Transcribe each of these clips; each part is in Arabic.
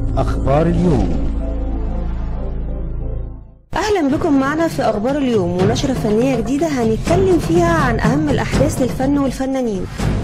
أخبار اليوم. أهلا بكم معنا في أخبار اليوم ونشرة فنية جديدة هنتكلم فيها عن أهم الأحداث للفن والفنانين.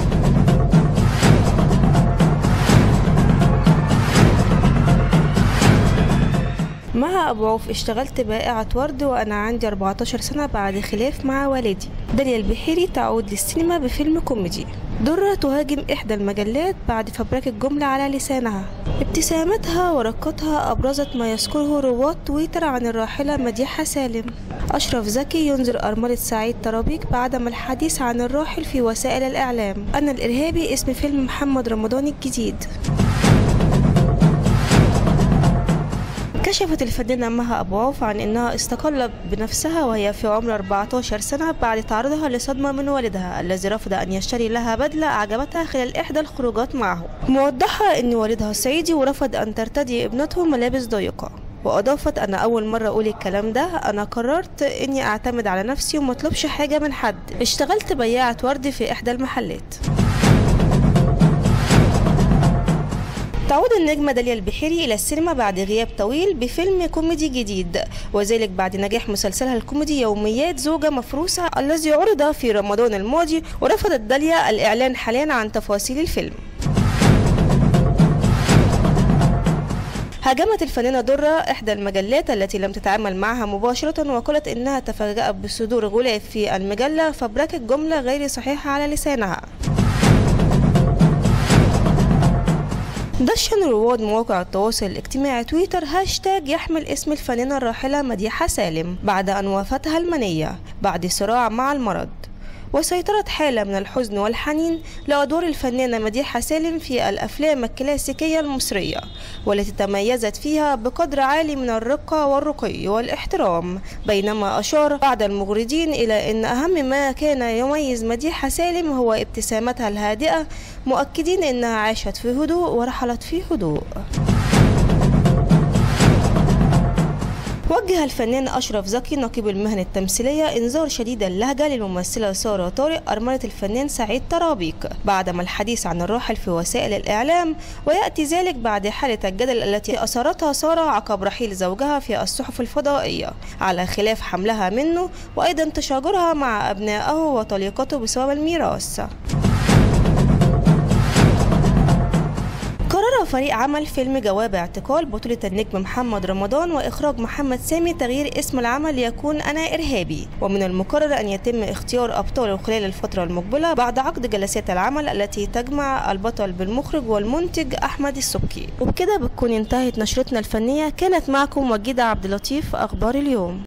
مها أبو عوف: اشتغلت بائعة ورد وأنا عندي 14 سنة بعد خلاف مع والدي. داليا البحيري تعود للسينما بفيلم كوميدي. درة تهاجم إحدى المجلات بعد فبركة جملة على لسانها. ابتسامتها ورقتها أبرزت ما يذكره رواد تويتر عن الراحلة مديحة سالم. أشرف زكي ينذر أرملة سعيد طرابيك بعدم الحديث عن الراحل في وسائل الإعلام. أنا الإرهابي اسم فيلم محمد رمضان الجديد. كشفت الفنانة مها أبو عوف عن أنها استقلت بنفسها وهي في عمر 14 سنة بعد تعرضها لصدمة من والدها الذي رفض أن يشتري لها بدلة أعجبتها خلال إحدى الخروجات معه، موضحة أن والدها صعيدي ورفض أن ترتدي ابنته ملابس ضيقة. وأضافت: أنا أول مرة أقول الكلام ده، أنا قررت أني أعتمد على نفسي وما أطلبش حاجة من حد. اشتغلت بياعة ورد في إحدى المحلات. تعود النجمة داليا البحيري إلى السينما بعد غياب طويل بفيلم كوميدي جديد، وذلك بعد نجاح مسلسلها الكوميدي يوميات زوجة مفروسة الذي عرض في رمضان الماضي. ورفضت داليا الإعلان حاليا عن تفاصيل الفيلم. هاجمت الفنانة درة إحدى المجلات التي لم تتعامل معها مباشرة وقالت إنها تفاجأت بصدور غلاف في المجلة فبركت جملة غير صحيحة على لسانها. دشن رواد مواقع التواصل الاجتماعي تويتر هاشتاج يحمل اسم الفنانة الراحلة مديحة سالم بعد أن وافتها المنية بعد صراع مع المرض، وسيطرت حالة من الحزن والحنين لأدوار الفنانة مديحة سالم في الأفلام الكلاسيكية المصرية، والتي تميزت فيها بقدر عالي من الرقة والرقي والاحترام. بينما أشار بعض المغردين إلى أن أهم ما كان يميز مديحة سالم هو ابتسامتها الهادئة، مؤكدين أنها عاشت في هدوء ورحلت في هدوء. وجه الفنان أشرف زكي نقيب المهنة التمثيلية إنذار شديد اللهجة للممثلة سارة طارق أرملة الفنان سعيد طرابيك بعدما الحديث عن الراحل في وسائل الإعلام، ويأتي ذلك بعد حالة الجدل التي أثارتها سارة عقب رحيل زوجها في الصحف الفضائية على خلاف حملها منه، وأيضا تشاجرها مع أبنائه وطليقته بسبب الميراث. قرر فريق عمل فيلم جواب اعتقال بطولة النجم محمد رمضان وإخراج محمد سامي تغيير اسم العمل ليكون أنا إرهابي، ومن المقرر أن يتم اختيار أبطاله خلال الفترة المقبلة بعد عقد جلسات العمل التي تجمع البطل بالمخرج والمنتج أحمد السبكي. وبكده بتكون انتهت نشرتنا الفنية. كانت معكم وجيدة عبد اللطيف، أخبار اليوم.